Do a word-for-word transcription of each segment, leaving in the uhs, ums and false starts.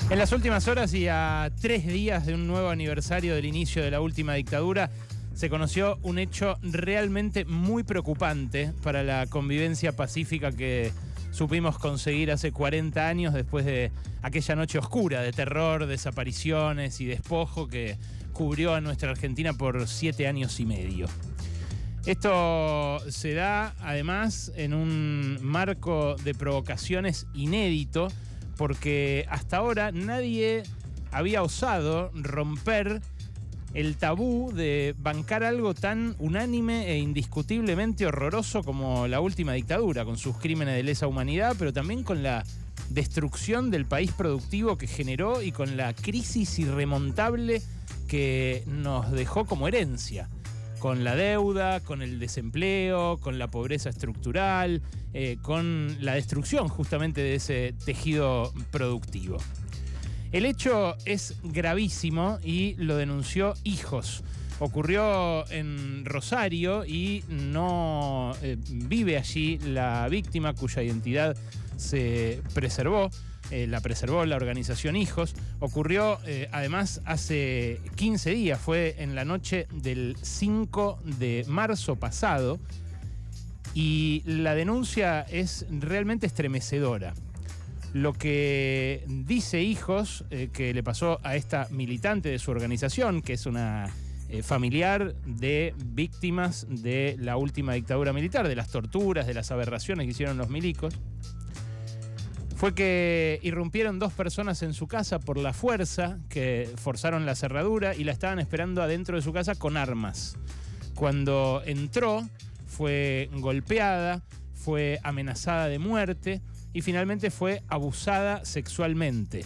En las últimas horas y a tres días de un nuevo aniversario del inicio de la última dictadura, se conoció un hecho realmente muy preocupante para la convivencia pacífica que supimos conseguir hace cuarenta años después de aquella noche oscura de terror, desapariciones y despojo que cubrió a nuestra Argentina por siete años y medio. Esto se da además en un marco de provocaciones inédito, porque hasta ahora nadie había osado romper el tabú de bancar algo tan unánime e indiscutiblemente horroroso como la última dictadura, con sus crímenes de lesa humanidad, pero también con la destrucción del país productivo que generó y con la crisis irremontable que nos dejó como herencia, con la deuda, con el desempleo, con la pobreza estructural, eh, con la destrucción justamente de ese tejido productivo. El hecho es gravísimo y lo denunció Hijos. Ocurrió en Rosario y no eh, vive allí la víctima, cuya identidad se preservó. Eh, la preservó la organización Hijos. Ocurrió eh, además hace quince días, fue en la noche del cinco de marzo pasado, y la denuncia es realmente estremecedora. Lo que dice Hijos eh, que le pasó a esta militante de su organización, que es una eh, familiar de víctimas de la última dictadura militar, de las torturas, de las aberraciones que hicieron los milicos, fue que irrumpieron dos personas en su casa por la fuerza, que forzaron la cerradura y la estaban esperando adentro de su casa con armas. Cuando entró, fue golpeada, fue amenazada de muerte y finalmente fue abusada sexualmente.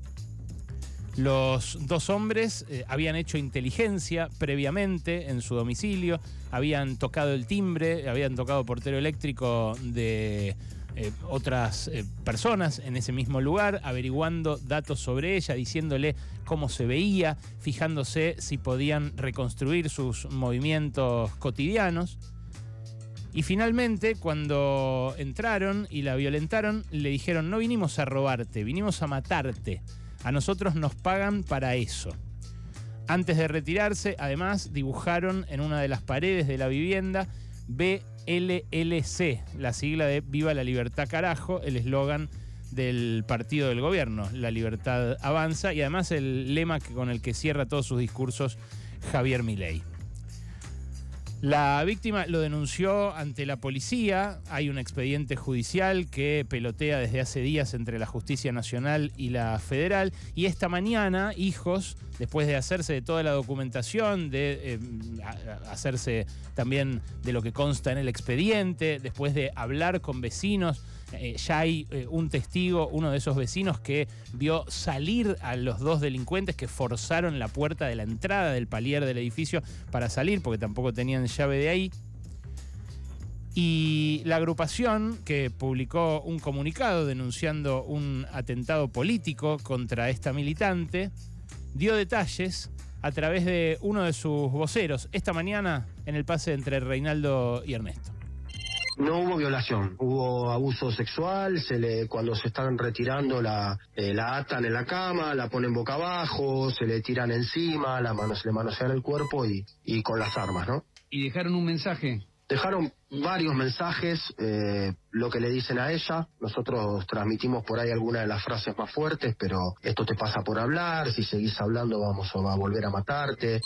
Los dos hombres eh, habían hecho inteligencia previamente en su domicilio, habían tocado el timbre, habían tocado portero eléctrico de eh, otras eh, personas en ese mismo lugar, averiguando datos sobre ella, diciéndole cómo se veía, fijándose si podían reconstruir sus movimientos cotidianos. Y finalmente, cuando entraron y la violentaron, le dijeron: no vinimos a robarte, vinimos a matarte. A nosotros nos pagan para eso. Antes de retirarse, además, dibujaron en una de las paredes de la vivienda B L L C, la sigla de Viva la Libertad Carajo, el eslogan del partido del gobierno, La Libertad Avanza, y además el lema con el que cierra todos sus discursos Javier Milei. La víctima lo denunció ante la policía. Hay un expediente judicial que pelotea desde hace días entre la Justicia Nacional y la Federal. Y esta mañana, Hijos, después de hacerse de toda la documentación, de eh, hacerse también de lo que consta en el expediente, después de hablar con vecinos, eh, ya hay eh, un testigo, uno de esos vecinos que vio salir a los dos delincuentes que forzaron la puerta de la entrada del palier del edificio para salir, porque tampoco tenían llave de ahí. Y la agrupación, que publicó un comunicado denunciando un atentado político contra esta militante, dio detalles a través de uno de sus voceros esta mañana en el pase entre Reinaldo y Ernesto. No hubo violación, hubo abuso sexual. Se le, cuando se están retirando la, eh, la atan en la cama, la ponen boca abajo, se le tiran encima, la mano, se le manosean el cuerpo y, y con las armas, ¿no? ¿Y dejaron un mensaje? Dejaron varios mensajes, eh, lo que le dicen a ella. Nosotros transmitimos por ahí algunas de las frases más fuertes, pero esto te pasa por hablar, si seguís hablando vamos a volver a matarte.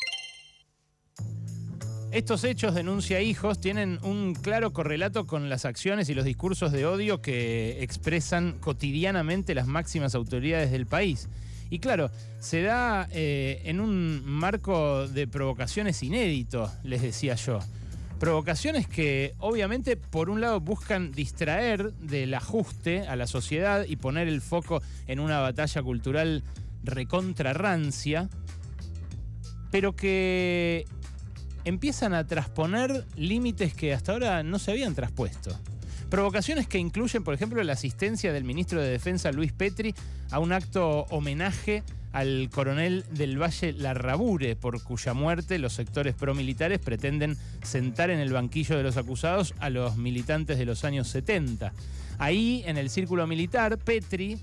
Estos hechos, denuncia Hijos, tienen un claro correlato con las acciones y los discursos de odio que expresan cotidianamente las máximas autoridades del país. Y claro, se da eh, en un marco de provocaciones inédito, les decía yo. Provocaciones que obviamente por un lado buscan distraer del ajuste a la sociedad y poner el foco en una batalla cultural recontra rancia, pero que empiezan a trasponer límites que hasta ahora no se habían traspuesto. Provocaciones que incluyen, por ejemplo, la asistencia del ministro de Defensa, Luis Petri, a un acto homenaje al coronel del Valle Larrabure, por cuya muerte los sectores promilitares pretenden sentar en el banquillo de los acusados a los militantes de los años setenta. Ahí, en el círculo militar, Petri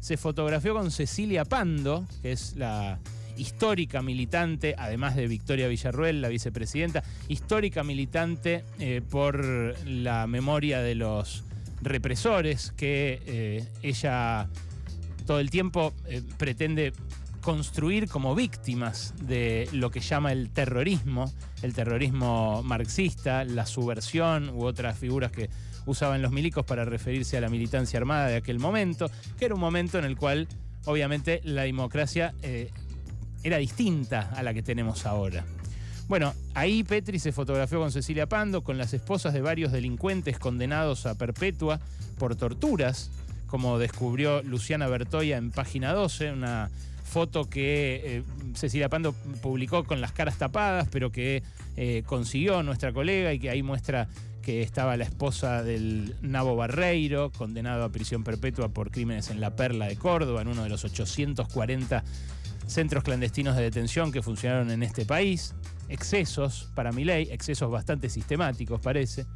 se fotografió con Cecilia Pando, que es la histórica militante, además de Victoria Villarruel, la vicepresidenta, histórica militante eh, por la memoria de los represores, que eh, ella todo el tiempo eh, pretende construir como víctimas de lo que llama el terrorismo, el terrorismo marxista, la subversión u otras figuras que usaban los milicos para referirse a la militancia armada de aquel momento, que era un momento en el cual obviamente la democracia eh, era distinta a la que tenemos ahora. Bueno, ahí Petri se fotografió con Cecilia Pando, con las esposas de varios delincuentes condenados a perpetua por torturas, como descubrió Luciana Bertoia en Página doce, una foto que eh, Cecilia Pando publicó con las caras tapadas, pero que eh, consiguió nuestra colega, y que ahí muestra que estaba la esposa del Nabo Barreiro, condenado a prisión perpetua por crímenes en La Perla de Córdoba, en uno de los ochocientos cuarenta centros clandestinos de detención que funcionaron en este país. Excesos para Milei, excesos bastante sistemáticos parece.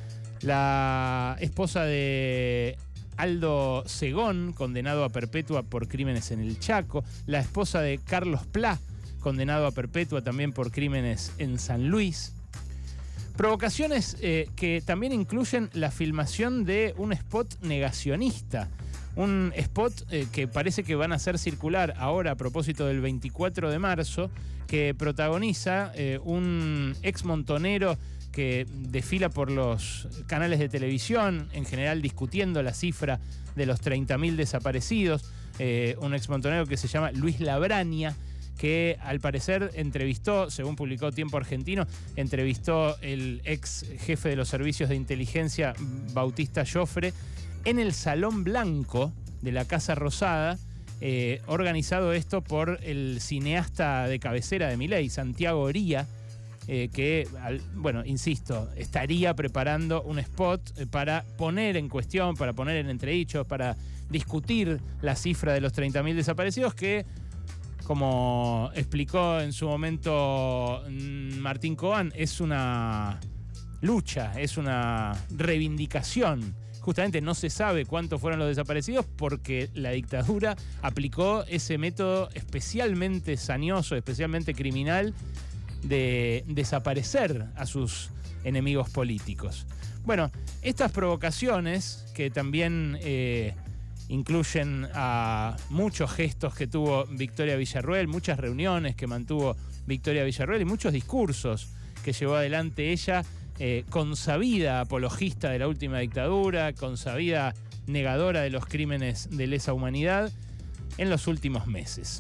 La esposa de Aldo Segón, condenado a perpetua por crímenes en el Chaco. La esposa de Carlos Plá, condenado a perpetua también por crímenes en San Luis. Provocaciones eh, que también incluyen la filmación de un spot negacionista. Un spot eh, que parece que van a hacer circular ahora a propósito del veinticuatro de marzo, que protagoniza eh, un ex montonero que desfila por los canales de televisión, en general discutiendo la cifra de los treinta mil desaparecidos. Eh, un ex montonero que se llama Luis Labraña, que al parecer entrevistó, según publicó Tiempo Argentino, entrevistó el ex jefe de los servicios de inteligencia, Bautista Joffre, en el Salón Blanco de la Casa Rosada, eh, organizado esto por el cineasta de cabecera de Milei, Santiago Oría, eh, que, al, bueno, insisto, estaría preparando un spot eh, para poner en cuestión, para poner en entredicho, para discutir la cifra de los treinta mil desaparecidos, que, como explicó en su momento Martín Cobán, es una lucha, es una reivindicación. Justamente no se sabe cuántos fueron los desaparecidos porque la dictadura aplicó ese método especialmente sañoso, especialmente criminal, de desaparecer a sus enemigos políticos. Bueno, estas provocaciones, que también eh, incluyen a muchos gestos que tuvo Victoria Villarruel, muchas reuniones que mantuvo Victoria Villarruel y muchos discursos que llevó adelante ella, Eh, consabida apologista de la última dictadura, consabida negadora de los crímenes de lesa humanidad en los últimos meses.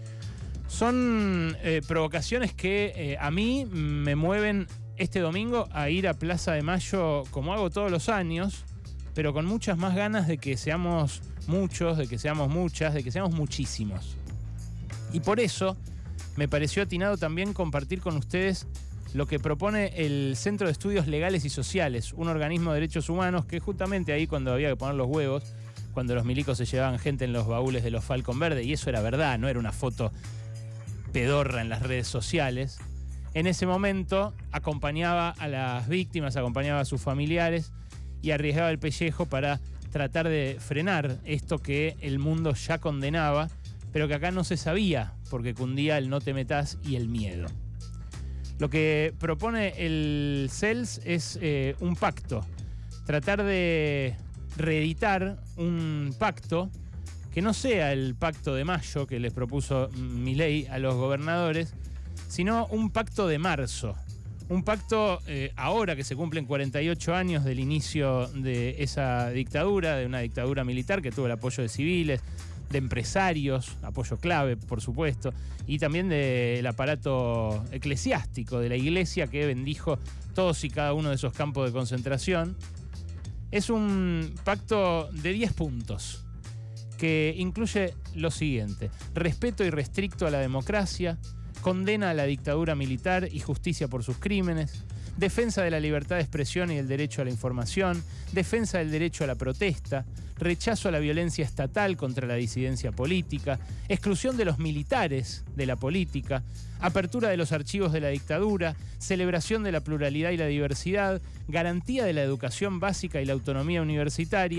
Son eh, provocaciones que eh, a mí me mueven este domingo a ir a Plaza de Mayo, como hago todos los años, pero con muchas más ganas de que seamos muchos, de que seamos muchas, de que seamos muchísimos. Y por eso me pareció atinado también compartir con ustedes lo que propone el Centro de Estudios Legales y Sociales, un organismo de derechos humanos que justamente ahí, cuando había que poner los huevos, cuando los milicos se llevaban gente en los baúles de los Falcon Verde, y eso era verdad, no era una foto pedorra en las redes sociales, en ese momento acompañaba a las víctimas, acompañaba a sus familiares y arriesgaba el pellejo para tratar de frenar esto que el mundo ya condenaba, pero que acá no se sabía, porque cundía el no te metás y el miedo. Lo que propone el C E L S es eh, un pacto, tratar de reeditar un pacto que no sea el pacto de mayo que les propuso Milei a los gobernadores, sino un pacto de marzo. Un pacto eh, ahora que se cumplen cuarenta y ocho años del inicio de esa dictadura, de una dictadura militar que tuvo el apoyo de civiles, de empresarios, apoyo clave, por supuesto, y también del aparato eclesiástico, de la iglesia que bendijo todos y cada uno de esos campos de concentración. Es un pacto de diez puntos que incluye lo siguiente: respeto irrestricto a la democracia, condena a la dictadura militar y justicia por sus crímenes, defensa de la libertad de expresión y del derecho a la información, defensa del derecho a la protesta, rechazo a la violencia estatal contra la disidencia política, exclusión de los militares de la política, apertura de los archivos de la dictadura, celebración de la pluralidad y la diversidad, garantía de la educación básica y la autonomía universitaria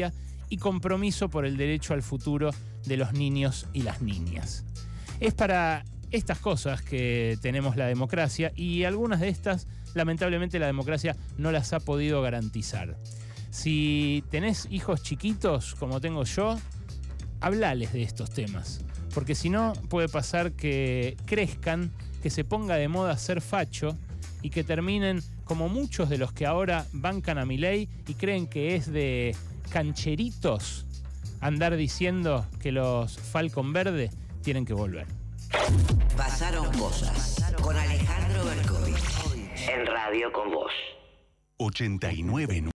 y compromiso por el derecho al futuro de los niños y las niñas. Es para estas cosas que tenemos la democracia, y algunas de estas, lamentablemente, la democracia no las ha podido garantizar. Si tenés hijos chiquitos, como tengo yo, hablales de estos temas, porque si no puede pasar que crezcan, que se ponga de moda ser facho y que terminen como muchos de los que ahora bancan a Milei y creen que es de cancheritos andar diciendo que los Falcon Verde tienen que volver. Pasaron cosas con Alejandro Berkovich en Radio con Vos. ochenta y nueve